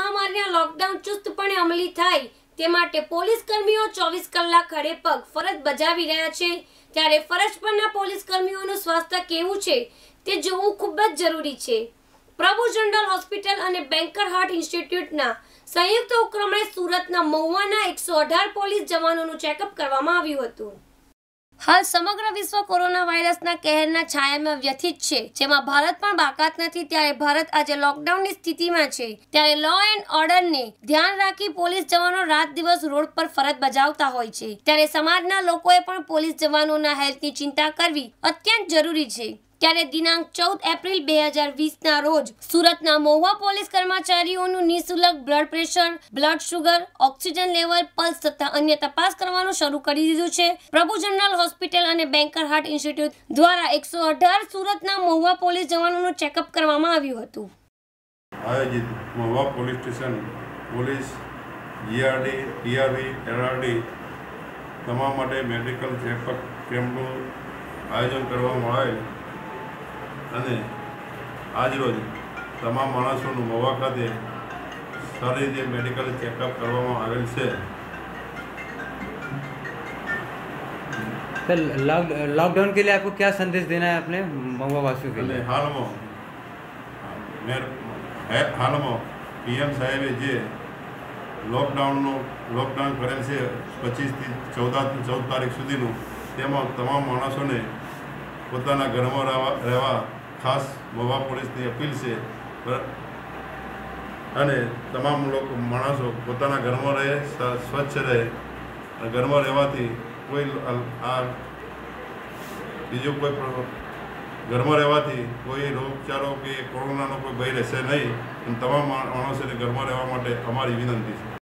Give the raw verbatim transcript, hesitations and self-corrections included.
મહામારીના લોકડાઉન ચુસ્તપણે અમલી થાય તે માટે પોલીસ કર્મીઓ ચોવીસ કલાક ખડે પગ ફરજ બજાવી રહ્યા છે। ત્યારે ફરજ પરના પોલીસ કર્મીઓનું સ્વાસ્થ્ય કેવું છે તે જોવું ખૂબ જ જરૂરી છે। પ્રભુ જનરલ હોસ્પિટલ અને બેન્કર હાર્ટ ઇન્સ્ટિટ્યૂટના સંયુક્ત ઉપક્રમે સુરતના મહુવાના એકસો અઢાર પોલીસ જવાનોનું ચેકઅપ કરવામાં આવ્યું હતું। હાલ સમગ્ર વિશ્વ કોરોના વાયરસના કહેરના છાયામાં વ્યથિત છે, જેમાં ભારત પણ બાકાત નથી। ત્યારે ભારત આજે લોકડાઉનની સ્થિતિમાં છે, ત્યારે લો એન્ડ ઓર્ડરને ધ્યાન રાખી પોલીસ જવાનો રાત દિવસ રોડ પર ફરજ બજાવતા હોય છે। ત્યારે સમાજના લોકોએ પણ પોલીસ જવાનોના હેલ્થની ચિંતા કરવી અત્યંત જરૂરી છે। ત્યારે દિનાંક ચૌદ એપ્રિલ બે હજાર વીસના રોજ સુરતના મહુવા પોલીસ કર્મચારીઓનું નિઃશુલ્ક blood pressure, blood sugar, oxygen level, pulse તથા અન્ય તપાસ કરવાનું શરૂ કરી દીધું છે। પ્રભુ જનરલ હોસ્પિટલ અને બેન્કર હાર્ટ ઇન્સ્ટિટ્યૂટ દ્વારા એકસો અઢાર સુરતના મહુવા પોલીસ જવાનોનું ચેકઅપ કરવામાં આવ્યું હતું। આયોજિત Mahuva police station police GRD, TRB, LRD તમામ માટે મેડિકલ ચેકઅપ કેમ્પનું આયોજન કરવામાં આવેલ અને આજરોજ તમામ માણસોનું મહુવા ખાતે સારી રીતે મેડિકલ ચેકઅપ કરવામાં આવેલ છે। सर लॉकडाउन के लिए आपको क्या संदेश देना है अपने महुआ वासियों के लिए? हालમાં મેર હાલમાં પીએમ સાહેબે જે લોકડાઉનનો લોકડાઉન કરેલ છે પચીસથી ચૌદ ચૌદ તારીખ સુધીનું, તેમાં તમામ માણસોને પોતાના ઘરમાં રહેવા રહેવા ખાસ મહુવા પોલીસની અપીલ છે અને તમામ લોકો માણસો પોતાના ઘરમાં રહે, સ્વચ્છ રહે। ઘરમાં રહેવાથી કોઈ આ બીજો કોઈ ઘરમાં રહેવાથી કોઈ રોગચાળો કે કોરોનાનો કોઈ ભય રહેશે નહીં। તમામ માણસોને ઘરમાં રહેવા માટે અમારી વિનંતી છે।